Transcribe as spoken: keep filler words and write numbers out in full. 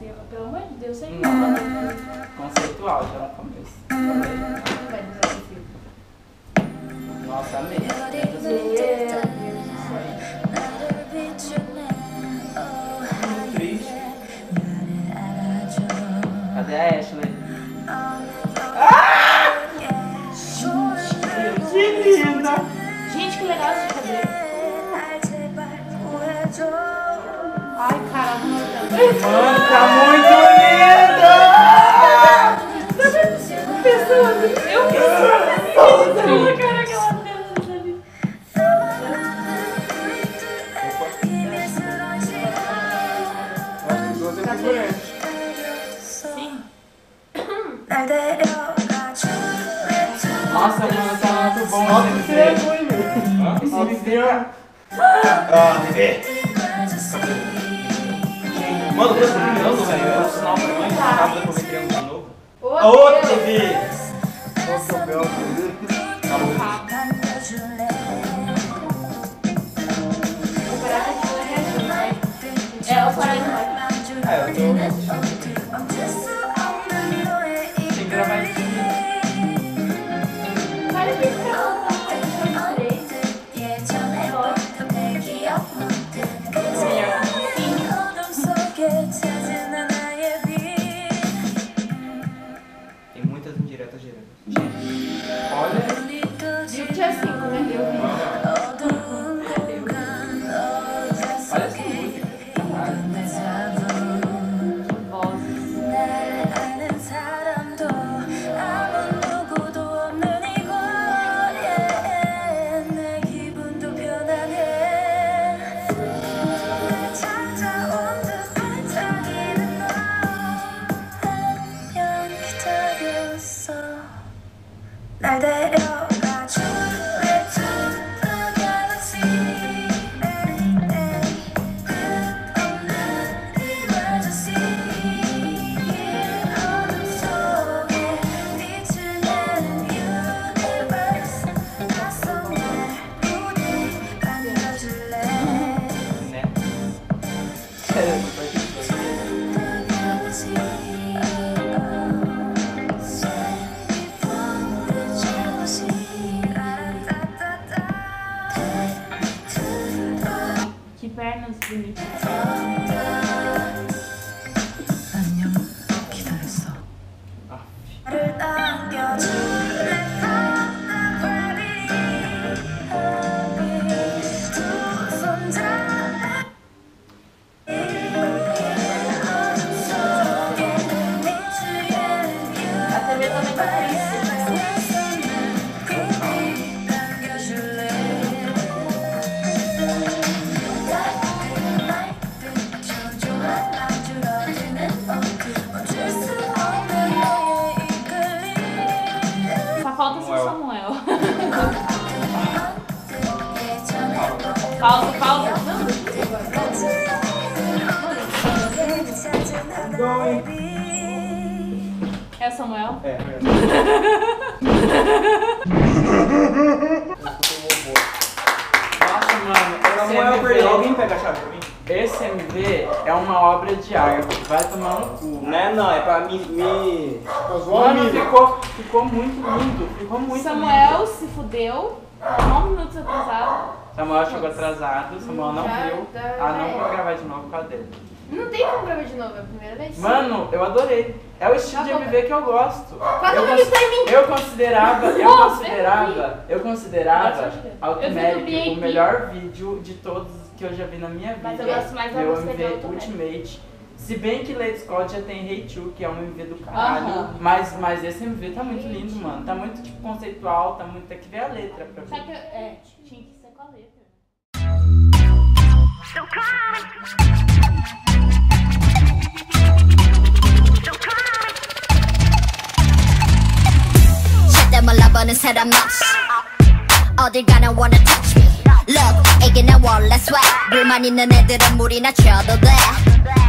assim, pelo amor de Deus, sem hum. Conceitual, já no começo. Não vai desafio. Nossa, amei. Muito triste. Cadê a Ashley? Ah! Que linda! Gente, que legal esse cabelo. Ai, caramba, mano, tá muito lindo! Pensando, eu pensando, pensando, cara, aquela dança ali. Sim. Nossa, mano, tá muito bom. Nossa, você é ruim, meu. Esse vídeo. Ah, bebê. Mano, eu tô terminando, velho. É um sinal pra mim. Acaba de comer criança de novo. Ô, T V! Nossa, meu Deus. É, o Paraíso. É, eu tô... Tem que gravar isso. Para de ficar. Tem muitas indiretas gerando. Olha. Digo dia cinco, né? Eu vi. Olha essa música. 날 데려가줘 Que pernas bonitas. 안녕 기다렸어 나를 당겨줘 두 손 잡아 A T V também tá triste. Só falta ser Samuel. Pausa, pausa. É o Samuel? É, é. Nossa, mano, esse Samuel, M V, alguém pega a chave pra mim? esse M V é uma obra de arte. Vai tomar no cu. Não é não, é pra me... me... Mano, ficou, ficou muito lindo. Ficou muito Samuel lindo. se fudeu. nove minutos atrasado. Samuel chegou atrasado, Samuel não Já viu. tá, Ah, não é. vou gravar de novo por causa dele. Não tem como gravar de novo, é a primeira vez. Mano, eu adorei. É o estilo de Tá M V que eu gosto. Quase eu, não isso em mim. eu considerava, eu Nossa, considerava, eu considerava Eu vi Automatic do B A P. o melhor vídeo de todos que eu já vi na minha vida. Mas eu gosto mais da meu música M de V Automatic. Ultimate. Se bem que Lady Scott já tem Hey To, que é um M V do caralho. Aham. Mas, mas esse M V tá muito lindo, mano. Tá muito tipo conceitual, tá muito. Tem que ver a letra pra Só ver. que é, tinha que ser com a letra. 절대 몰라보는 사람 없이 어딜 가나 wanna touch me Look, 이게 내 원래 swag 불만 있는 애들은 물이나 쳐도 돼